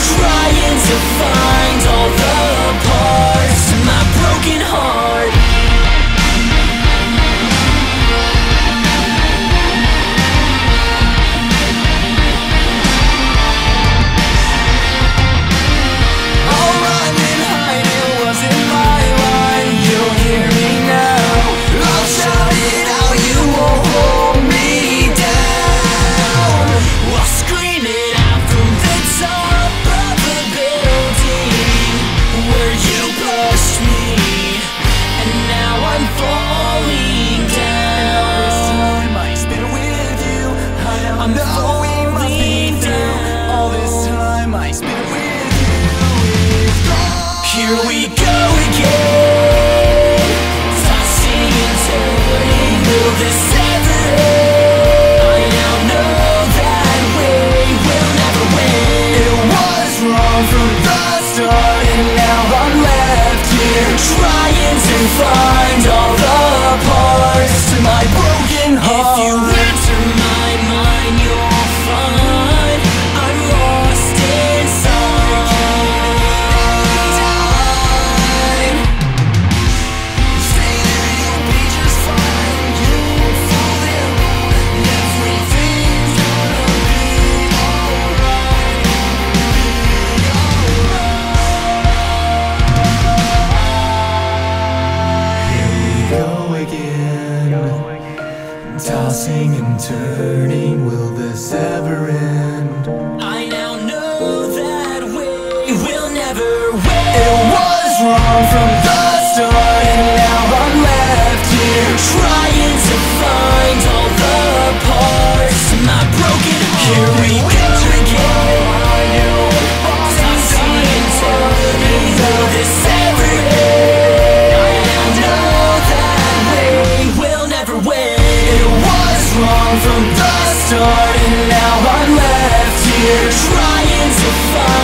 trying to find all the parts of my broken heart. I'll run and hide, it wasn't my line. You'll hear me now, I'll shout it out, you won't hold me down. I'll scream it out from the top of a building where you pushed me, and now I'm falling down. And all this time I spent with you, I know we must be through. All this time I spent with you is gone. Here we go again, tossing and turning. Will this ever end? I now know that we will never win. It was wrong from the start, and now I'm left here trying to find all the parts to my broken heart. If you enter my mind, you'll find I'm lost inside. Stay there, you'll be just fine. You won't fall in love, and everything's gonna be alright. Here we go again, tossing and turning. Will this ever end? I now know that we will never win. It was wrong from the start, and now I'm left here trying to find all the parts of my broken heart. Here we go again, tossing and turning. Will this ever end? I now know that we will never win. It was wrong from the start, and now I'm left here trying to find